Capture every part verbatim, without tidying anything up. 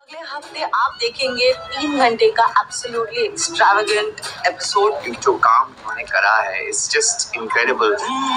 अगले हफ्ते आप देखेंगे तीन घंटे का एब्सोल्युटली एक्स्ट्रावेगेंट एपिसोड। जो काम उन्होंने करा है it's just incredible.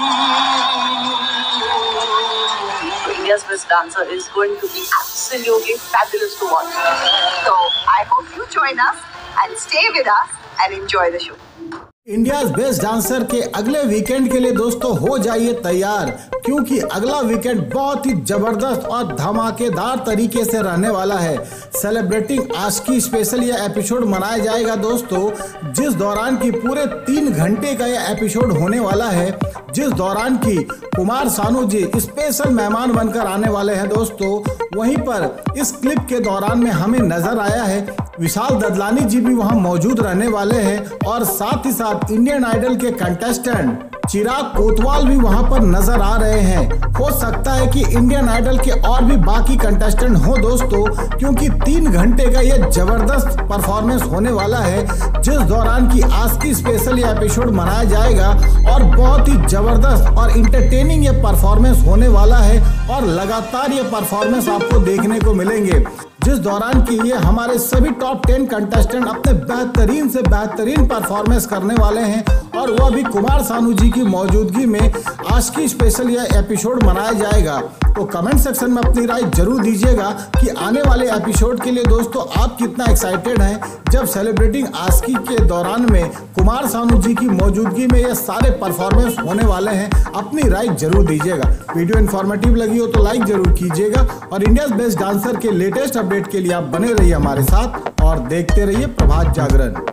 India's Best Dancer is going to be absolutely fabulous to watch. So I hope you join us and stay with us and enjoy the show. India's best dancer के अगले weekend के लिए दोस्तों हो जाइए तैयार, क्योंकि अगला वीकेंड बहुत ही जबरदस्त और धमाकेदार तरीके से रहने वाला है। सेलिब्रेटिंग आशिकी स्पेशल यह एपिसोड मनाया जाएगा दोस्तों, जिस दौरान की पूरे तीन घंटे का यह एपिसोड होने वाला है, जिस दौरान की कुमार सानू जी स्पेशल मेहमान बनकर आने वाले हैं दोस्तों। वहीं पर इस क्लिप के दौरान में हमें नजर आया है विशाल ददलानी जी भी वहां मौजूद रहने वाले हैं और साथ ही साथ इंडियन आइडल के कंटेस्टेंट चिराग कोतवाल भी वहां पर नजर आ रहे हैं। हो सकता है कि इंडियन आइडल के और भी बाकी कंटेस्टेंट हो दोस्तों, क्योंकि तीन घंटे का यह जबरदस्त परफॉर्मेंस होने वाला है, जिस दौरान की आशिकी स्पेशल ये एपिसोड मनाया जाएगा और बहुत ही जबरदस्त और इंटरटेनिंग ये परफॉर्मेंस होने वाला है और लगातार ये परफॉर्मेंस आपको देखने को मिलेंगे, जिस दौरान की ये हमारे सभी टॉप टेन कंटेस्टेंट अपने बेहतरीन से बेहतरीन परफॉर्मेंस करने वाले हैं और वह भी कुमार सानू जी की मौजूदगी में आशिकी स्पेशल यह एपिसोड मनाया जाएगा। तो कमेंट सेक्शन में अपनी राय जरूर दीजिएगा कि आने वाले एपिसोड के लिए दोस्तों आप कितना एक्साइटेड हैं, जब सेलिब्रेटिंग आशिकी के दौरान में कुमार सानू जी की मौजूदगी में ये सारे परफॉर्मेंस होने वाले हैं। अपनी राय जरूर दीजिएगा। वीडियो इन्फॉर्मेटिव लगी हो तो लाइक जरूर कीजिएगा और इंडियाज बेस्ट डांसर के लेटेस्ट अपडेट के लिए आप बने रहिए हमारे साथ और देखते रहिए प्रभात जागरण।